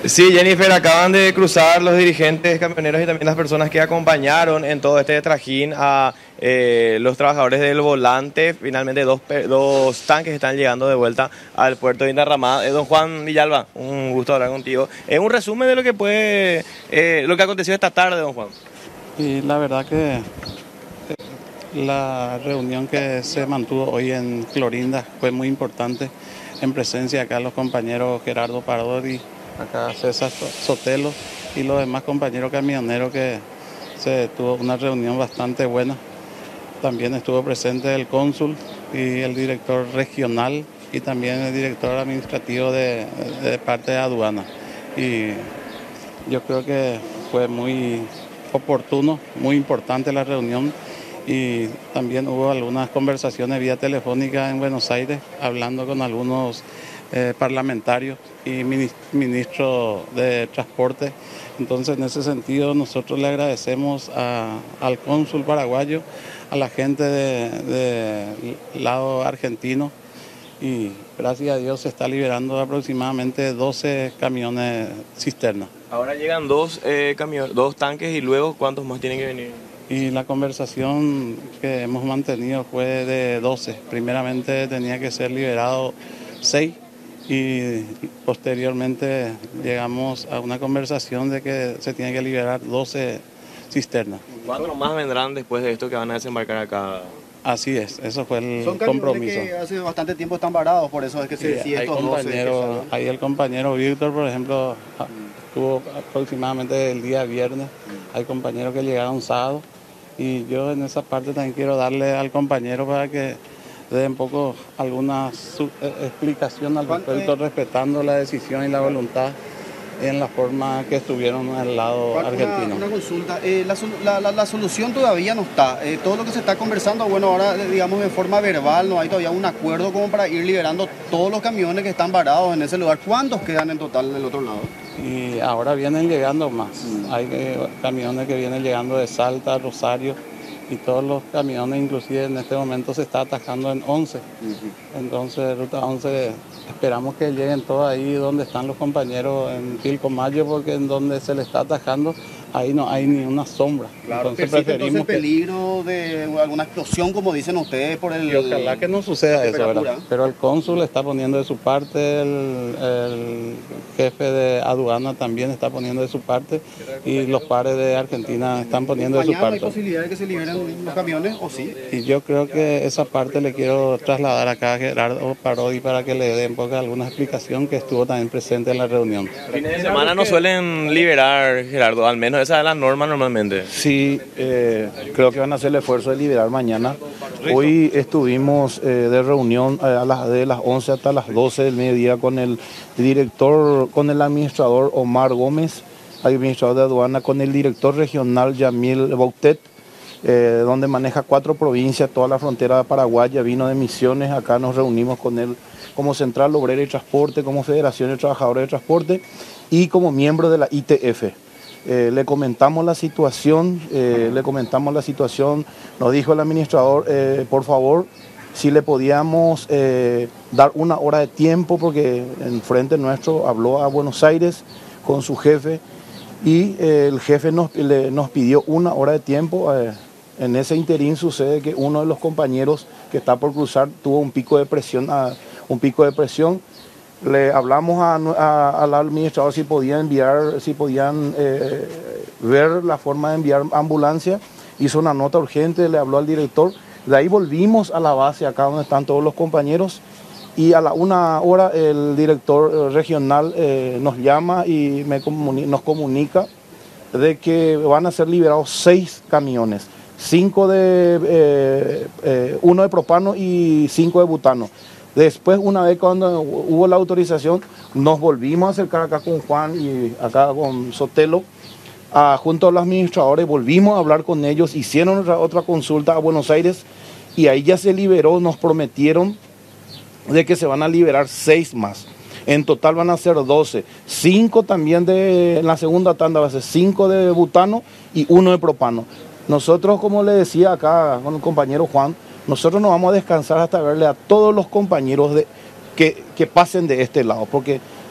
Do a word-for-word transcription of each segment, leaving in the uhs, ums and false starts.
Sí, Jennifer, acaban de cruzar los dirigentes camioneros y también las personas que acompañaron en todo este trajín a eh, los trabajadores del volante. Finalmente dos, dos tanques están llegando de vuelta al puerto de Indarramá. Eh, don Juan Villalba, un gusto hablar contigo. Es un resumen de lo que puede, eh, lo que aconteció esta tarde, don Juan. Y la verdad que la reunión que se mantuvo hoy en Clorinda fue muy importante, en presencia acá los compañeros Gerardo Parodi, acá César Sotelo y los demás compañeros camioneros, que se tuvo una reunión bastante buena. También estuvo presente el cónsul y el director regional y también el director administrativo de, de parte de aduana. Y yo creo que fue muy oportuno, muy importante la reunión, y también hubo algunas conversaciones vía telefónica en Buenos Aires, hablando con algunos eh, parlamentarios y ministros de transporte. Entonces, en ese sentido, nosotros le agradecemos a, al cónsul paraguayo, a la gente del de, de lado argentino, y gracias a Dios se está liberando aproximadamente doce camiones cisternas. Ahora llegan dos, eh, camiones, dos tanques, y luego ¿cuántos más tienen que venir? Y la conversación que hemos mantenido fue de doce. Primeramente tenía que ser liberado seis y posteriormente llegamos a una conversación de que se tiene que liberar doce cisternas. ¿Cuántos más vendrán después de esto que van a desembarcar acá? Así es, eso fue el Son compromiso. Que hace bastante tiempo están varados, por eso es que se sí, decide hay estos compañeros, ahí el compañero Víctor, por ejemplo, estuvo aproximadamente el día viernes. Hay compañeros que llegaron sábado, y yo en esa parte también quiero darle al compañero para que dé un poco alguna su, eh, explicación al respecto, respetando la decisión y la voluntad en la forma que estuvieron al lado argentino. Una, una consulta, eh, la, la, la solución todavía no está. Eh, todo lo que se está conversando, bueno, ahora digamos de forma verbal, no hay todavía un acuerdo como para ir liberando todos los camiones que están varados en ese lugar. ¿Cuántos quedan en total del otro lado? Y ahora vienen llegando más. Mm. Hay eh, camiones que vienen llegando de Salta, Rosario, y todos los camiones, inclusive en este momento se está atajando en once. Uh-huh. Entonces, ruta once, esperamos que lleguen todos ahí donde están los compañeros en Pilcomayo, porque en donde se le está atajando, ahí no hay ni una sombra. Claro, entonces preferimos entonces el peligro que... de alguna explosión, como dicen ustedes, por el... Y ojalá que no suceda eso, ¿verdad? Pero el cónsul está poniendo de su parte, el, el jefe de aduana también está poniendo de su parte, y los pares de Argentina están poniendo de su parte. ¿Hay posibilidad de que se liberen los camiones o sí? Y yo creo que esa parte le quiero trasladar acá a Gerardo Parodi para que le dé un poco alguna explicación, que estuvo también presente en la reunión. Fines de semana no suelen liberar, Gerardo, al menos esa es la norma normalmente. Sí, eh, creo que van a hacer el esfuerzo de liberar mañana. Hoy estuvimos eh, de reunión a las, de las once hasta las doce del mediodía con el director, con el administrador Omar Gómez, administrador de aduana, con el director regional Yamil Boutet, eh, donde maneja cuatro provincias, toda la frontera paraguaya, vino de Misiones. Acá nos reunimos con él como Central Obrera y Transporte, como Federación de Trabajadores de Transporte y como miembro de la I T F. Eh, le comentamos la situación, eh, le comentamos la situación, nos dijo el administrador, eh, por favor, si le podíamos eh, dar una hora de tiempo, porque en frente nuestro habló a Buenos Aires con su jefe, y eh, el jefe nos, le, nos pidió una hora de tiempo. Eh, en ese interín sucede que uno de los compañeros que está por cruzar tuvo un pico de presión, a, un pico de presión. Le hablamos a, a, al administrador si podían enviar, si podían eh, ver la forma de enviar ambulancia. Hizo una nota urgente, le habló al director. De ahí volvimos a la base, acá donde están todos los compañeros. Y a la una hora el director regional eh, nos llama y me comuni- nos comunica de que van a ser liberados seis camiones. Cinco de, eh, eh, uno de propano y cinco de butano. Después, una vez cuando hubo la autorización, nos volvimos a acercar acá con Juan y acá con Sotelo, a, junto a los administradores, volvimos a hablar con ellos, hicieron otra, otra consulta a Buenos Aires, y ahí ya se liberó, nos prometieron de que se van a liberar seis más. En total van a ser doce. Cinco también de, en la segunda tanda va a ser cinco de butano y uno de propano. Nosotros, como le decía acá con el compañero Juan, nosotros no vamos a descansar hasta verle a todos los compañeros de, que, que pasen de este lado, porque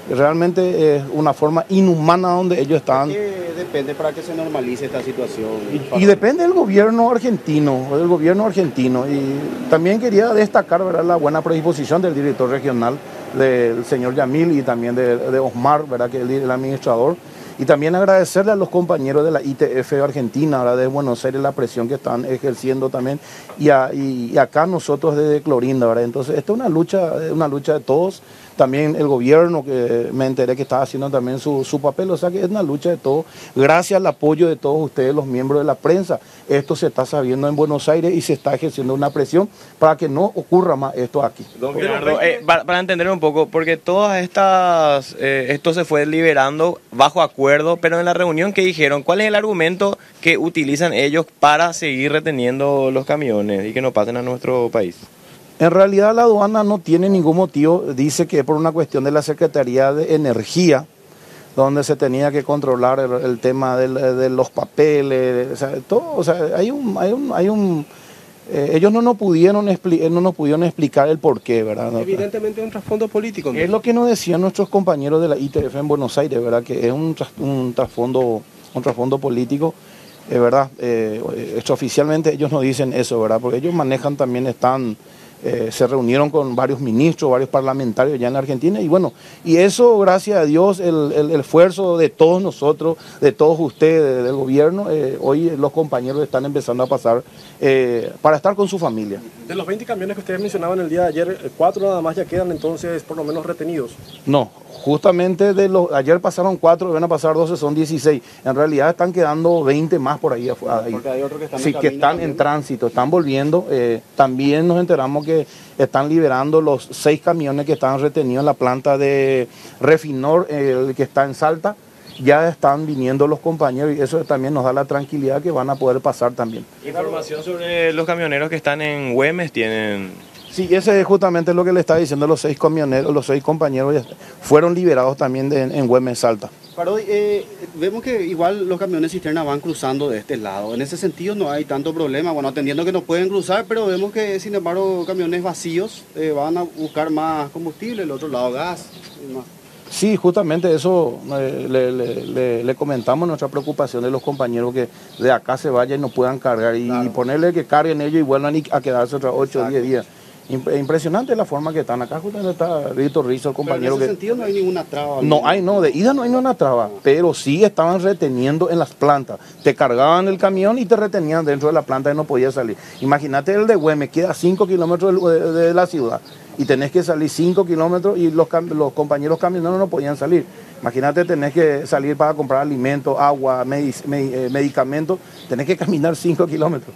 realmente es una forma inhumana donde ellos están. ¿Qué depende para que se normalice esta situación? Y, y depende del gobierno argentino, del gobierno argentino. Y también quería destacar, ¿verdad?, la buena predisposición del director regional, del señor Yamil, y también de, de Osmar, ¿verdad?, que es el, el administrador. Y también agradecerle a los compañeros de la I T F Argentina, ¿verdad?, de Buenos Aires, la presión que están ejerciendo también. Y, a, y, y acá nosotros desde Clorinda, ¿verdad? Entonces, esta es una lucha, una lucha de todos. También el gobierno, que me enteré que estaba haciendo también su, su papel, o sea que es una lucha de todos. Gracias al apoyo de todos ustedes, los miembros de la prensa, esto se está sabiendo en Buenos Aires y se está ejerciendo una presión para que no ocurra más esto aquí. Don Gerardo, eh, para, para entender un poco, porque todas estas, eh, esto se fue liberando bajo acuerdo, pero en la reunión que dijeron, ¿cuál es el argumento que utilizan ellos para seguir reteniendo los camiones y que no pasen a nuestro país? En realidad la aduana no tiene ningún motivo, dice que es por una cuestión de la Secretaría de Energía, donde se tenía que controlar el, el tema del, de los papeles, o sea, todo, o sea, hay un, hay un, hay un eh, ellos no nos pudieron no nos pudieron explicar el porqué, ¿verdad? Evidentemente es un trasfondo político, ¿no? Es lo que nos decían nuestros compañeros de la I T F en Buenos Aires, ¿verdad? Que es un, un trasfondo, un trasfondo político. Es verdad, eh, extraoficialmente ellos no dicen eso, ¿verdad? Porque ellos manejan también, están, eh, se reunieron con varios ministros, varios parlamentarios ya en la Argentina, y bueno, y eso, gracias a Dios, el, el, el esfuerzo de todos nosotros, de todos ustedes, del gobierno, eh, hoy los compañeros están empezando a pasar eh, para estar con su familia. De los veinte camiones que ustedes mencionaban el día de ayer, cuatro nada más ya quedan entonces por lo menos retenidos. No, justamente de los, ayer pasaron cuatro, van a pasar doce, son dieciséis. En realidad están quedando veinte más por ahí. ahí. Porque hay otros que están sí, en que están también. en tránsito, están volviendo. Eh, también nos enteramos que están liberando los seis camiones que estaban retenidos en la planta de Refinor, eh, el que está en Salta. Ya están viniendo los compañeros y eso también nos da la tranquilidad que van a poder pasar también. Información sobre los camioneros que están en Güemes tienen. Sí, ese es justamente lo que le estaba diciendo, los seis camioneros, los seis compañeros ya fueron liberados también de, en Güemes, Salta. Parodi, eh, vemos que igual los camiones cisterna van cruzando de este lado. En ese sentido no hay tanto problema, bueno, atendiendo que no pueden cruzar, pero vemos que sin embargo camiones vacíos eh, van a buscar más combustible, el otro lado gas y más. Sí, justamente eso eh, le, le, le, le comentamos nuestra preocupación de los compañeros que de acá se vayan y no puedan cargar y, claro, y ponerle que carguen ellos y vuelvan a quedarse otros ocho o diez días. Impresionante la forma que están acá, justamente está Rito Rizzo, el compañero. Pero en ese que sentido no hay ninguna traba. No hay, no, de ida no hay ninguna traba, pero sí estaban reteniendo en las plantas. Te cargaban el camión y te retenían dentro de la planta y no podías salir. Imagínate el de Güemes, queda cinco kilómetros de, de, de la ciudad y tenés que salir cinco kilómetros y los, los compañeros camioneros no podían salir. Imagínate, tenés que salir para comprar alimentos, agua, medic, med, eh, medicamentos, tenés que caminar cinco kilómetros.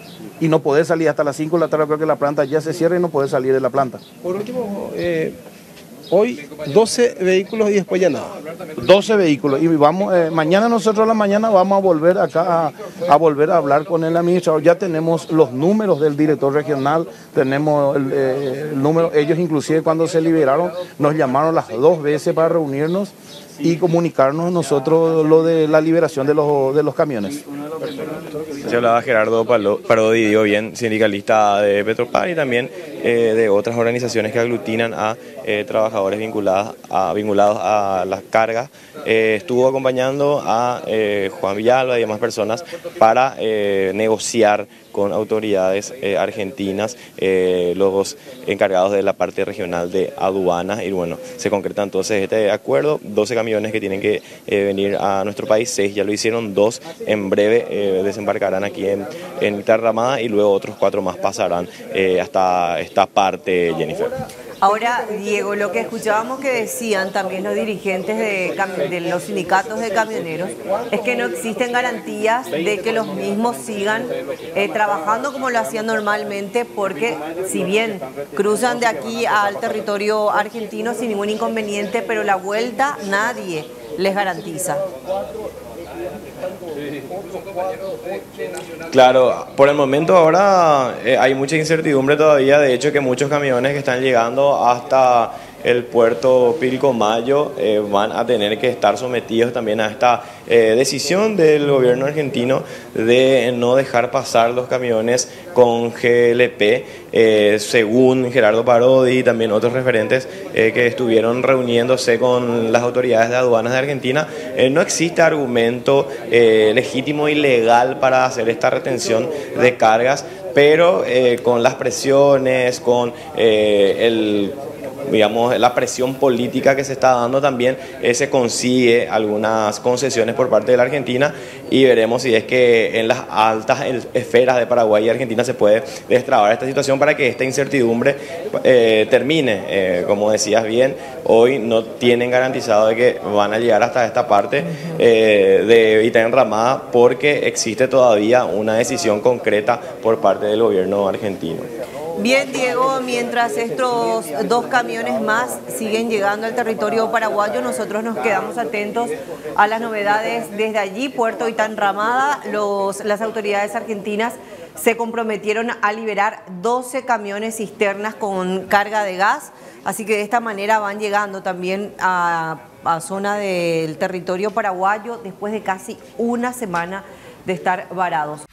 Y no poder salir hasta las cinco de la tarde, creo que la planta ya se cierra y no poder salir de la planta. Por último, eh, hoy doce vehículos y después ya nada. doce vehículos y vamos, eh, mañana nosotros a la mañana vamos a volver acá a, a volver a hablar con el administrador. Ya tenemos los números del director regional, tenemos el, eh, el número, ellos inclusive cuando se liberaron nos llamaron las dos veces para reunirnos y comunicarnos nosotros lo de la liberación de los, de los camiones. Se hablaba Gerardo Parodi, digo bien, sindicalista de Petropar y también eh, de otras organizaciones que aglutinan a eh, trabajadores vinculados a, vinculados a las cargas. Eh, estuvo acompañando a eh, Juan Villalba y demás personas para eh, negociar con autoridades eh, argentinas, eh, los encargados de la parte regional de aduanas, y bueno, se concreta entonces este acuerdo, doce camiones que tienen que eh, venir a nuestro país, seis ya lo hicieron, dos en breve eh, desembarcarán aquí en, en Terramada y luego otros cuatro más pasarán eh, hasta esta parte, Jennifer. Ahora, Diego, lo que escuchábamos que decían también los dirigentes de, de los sindicatos de camioneros es que no existen garantías de que los mismos sigan eh, trabajando como lo hacían normalmente, porque si bien cruzan de aquí al territorio argentino sin ningún inconveniente, pero la vuelta nadie les garantiza. Claro, por el momento ahora eh, hay mucha incertidumbre todavía, de hecho que muchos camiones que están llegando hasta el puerto Pilcomayo eh, van a tener que estar sometidos también a esta eh, decisión del gobierno argentino de no dejar pasar los camiones con G L P, eh, según Gerardo Parodi y también otros referentes eh, que estuvieron reuniéndose con las autoridades de aduanas de Argentina. Eh, no existe argumento eh, legítimo y legal para hacer esta retención de cargas, pero eh, con las presiones, con eh, el digamos, la presión política que se está dando también, eh, se consigue algunas concesiones por parte de la Argentina, y veremos si es que en las altas esferas de Paraguay y Argentina se puede destrabar esta situación para que esta incertidumbre eh, termine. Eh, como decías bien, hoy no tienen garantizado de que van a llegar hasta esta parte eh, de Ita Enramada, porque existe todavía una decisión concreta por parte del gobierno argentino. Bien, Diego, mientras estos dos camiones más siguen llegando al territorio paraguayo, nosotros nos quedamos atentos a las novedades desde allí, Puerto Ita Enramada. Los, las autoridades argentinas se comprometieron a liberar doce camiones cisternas con carga de gas, así que de esta manera van llegando también a, a zona del territorio paraguayo después de casi una semana de estar varados.